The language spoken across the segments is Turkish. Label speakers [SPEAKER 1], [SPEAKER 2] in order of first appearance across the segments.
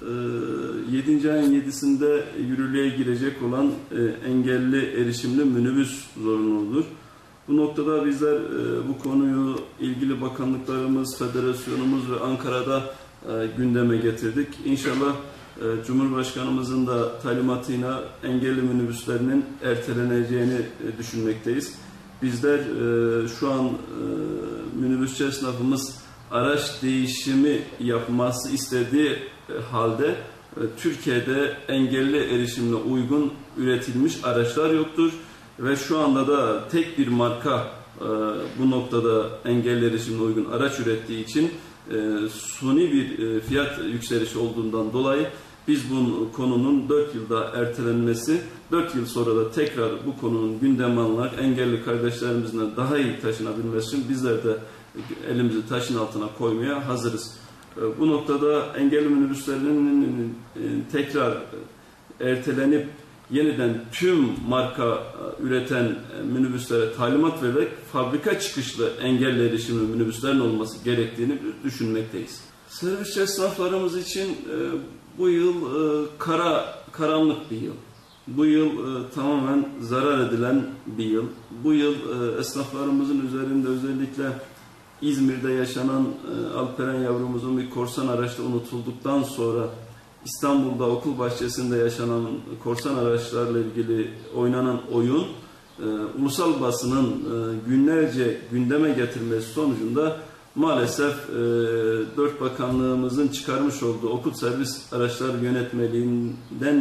[SPEAKER 1] 7. ayın 7'sinde yürürlüğe girecek olan engelli erişimli minibüs zorunluluğudur. Bu noktada bizler bu konuyu ilgili bakanlıklarımız, federasyonumuz ve Ankara'da gündeme getirdik. İnşallah Cumhurbaşkanımızın da talimatıyla engelli minibüslerinin erteleneceğini düşünmekteyiz. Bizler şu an minibüsçü esnafımız araç değişimi yapması istediği halde Türkiye'de engelli erişimine uygun üretilmiş araçlar yoktur. Ve şu anda da tek bir marka bu noktada engelli erişimine uygun araç ürettiği için suni bir fiyat yükselişi olduğundan dolayı biz bu konunun 4 yılda ertelenmesi, 4 yıl sonra da tekrar bu konunun gündeme alınarak engelli kardeşlerimizle daha iyi taşınabilmesi için bizler de elimizi taşın altına koymaya hazırız. Bu noktada engelli minibüslerinin tekrar ertelenip yeniden tüm marka üreten minibüslere talimat vererek fabrika çıkışlı engelli erişimli minibüslerin olması gerektiğini düşünmekteyiz. Servisçi esnaflarımız için bu yıl karanlık bir yıl. Bu yıl tamamen zarar edilen bir yıl. Bu yıl esnaflarımızın üzerinde özellikle İzmir'de yaşanan Alperen yavrumuzun bir korsan araçta unutulduktan sonra İstanbul'da okul bahçesinde yaşanan korsan araçlarla ilgili oynanan oyun ulusal basının günlerce gündeme getirmesi sonucunda maalesef 4 bakanlığımızın çıkarmış olduğu okul servis araçları yönetmeliğinden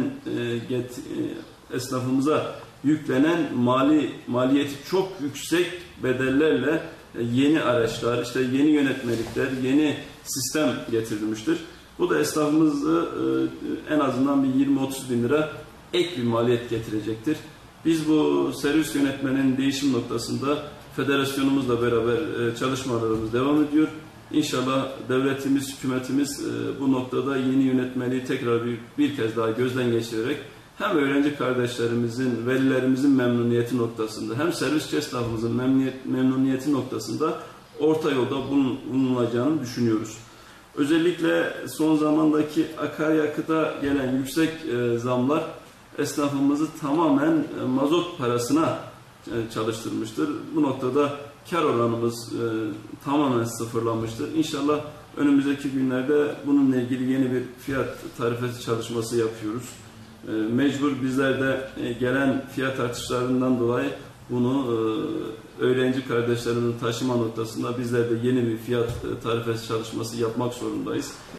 [SPEAKER 1] esnafımıza yüklenen maliyeti çok yüksek bedellerle yeni araçlar, işte yeni yönetmelikler, yeni sistem getirilmiştir. Bu da esnafımızı en azından bir 20-30 bin lira ek bir maliyet getirecektir. Biz bu servis yönetmenin değişim noktasında federasyonumuzla beraber çalışmalarımız devam ediyor. İnşallah devletimiz, hükümetimiz bu noktada yeni yönetmeliği tekrar bir kez daha gözden geçirerek hem öğrenci kardeşlerimizin, velilerimizin memnuniyeti noktasında hem servisçi esnafımızın memnuniyeti noktasında orta yolda bulunulacağını düşünüyoruz. Özellikle son zamandaki akaryakıta gelen yüksek zamlar esnafımızı tamamen mazot parasına çalıştırmıştır. Bu noktada kar oranımız tamamen sıfırlanmıştır. İnşallah önümüzdeki günlerde bununla ilgili yeni bir fiyat tarifesi çalışması yapıyoruz. Mecbur bizler de gelen fiyat artışlarından dolayı bunu öğrenci kardeşlerimizin taşıma noktasında bizler de yeni bir fiyat tarifesi çalışması yapmak zorundayız.